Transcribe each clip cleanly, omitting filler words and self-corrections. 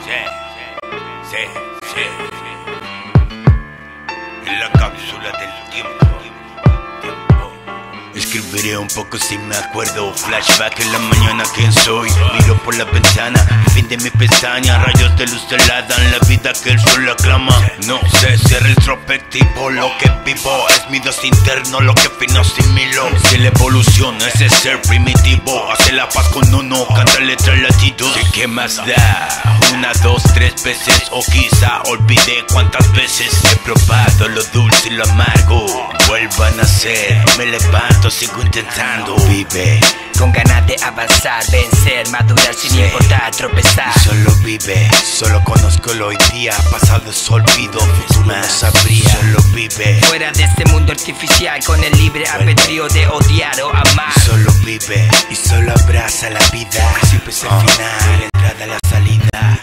Sí. En la cápsula del tiempo. Escribiré un poco si me acuerdo. Flashback en la mañana, ¿quién soy? Miro por la ventana, fin de mi pestaña. Rayos de luz heladan la vida que el sol aclama. No sé ser retrospectivo, lo que vivo es mi Dios interno, lo que fino asimilo. Si la evolución es ese ser primitivo, hace la paz con uno, canta letra latidos. ¿Y qué más da? 1, 2, 3 veces, o quizá olvidé cuántas veces he probado lo dulce y lo amargo. Vuelvan a ser, me levanto, sigo intentando. Vive con ganas de avanzar, vencer, madurar sin importar tropezar. Solo vive, solo conozco el hoy día, pasado es olvido, futuro no sabría. Solo vive fuera de este mundo artificial, con el libre albedrío de odiar o amar. Solo vive y solo abraza la vida. Siempre es el final, la entrada, la salida.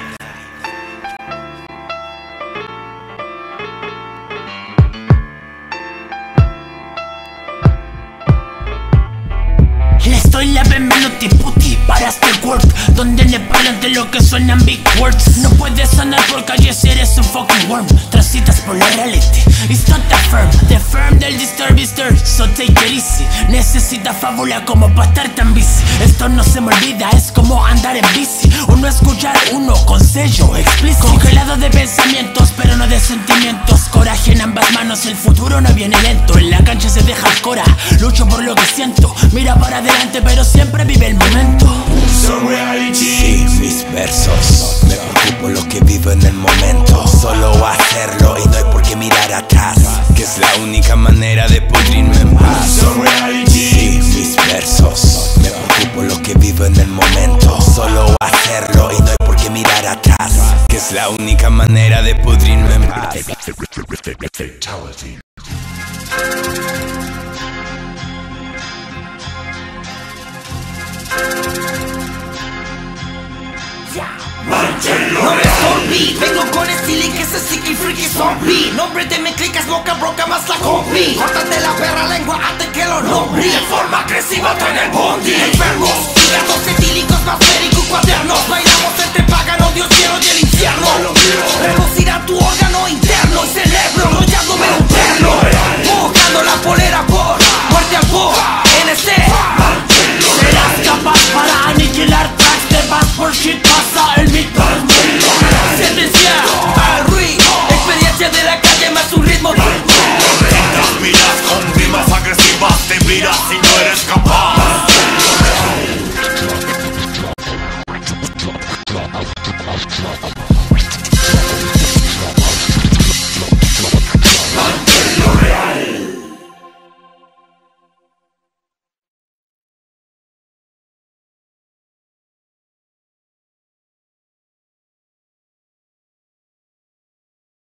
Les doy la bienvenuti puti para este work, donde le paran de lo que suenan big words. No puedes sonar por calles, eres un fucking worm. Transitas por la reality, it's not the firm del disturbister. So take it easy, necesita fábula como para estar tan busy. Esto no se me olvida, es como andar en bici. Uno escuchar uno con sello explícito. Congelado de pensamientos, pero no de sentimientos. Coraje en ambas manos, el futuro no viene lento. En la cancha se deja el cora, lucho por lo que siento. Mira para adelante, pero siempre vive el momento. Sí, mis versos, me preocupo lo que vivo en el momento. Solo hacerlo y no hay por qué mirar atrás, que es la única manera de pudrirme en paz. Sí, mis versos, me preocupo lo que vivo en el momento. Solo hacerlo y no hay por qué mirar atrás, que es la única manera de pudrirme en paz. Nombre zombie, vengo con estilo y que se sigue y freaky zombie. Nombre de mi clica es boca broca más la combi. Córtate la perra lengua antes que lo nombre. De forma agresiva tú en el bondi. Enfermos, hígados etílicos más féricos cuadernos. Bailamos entre pagano, Dios cielo y el infierno. Reducirá tu órgano interno y cerebro, rollándome un terno. Mojando la polera por muerte al por NC. Serás capaz para aniquilar tracks, te vas por shit, pasa el mito. Sentencia al RUI, experiencia de la calle más un ritmo. Miras con rimas agresivas, te miras sin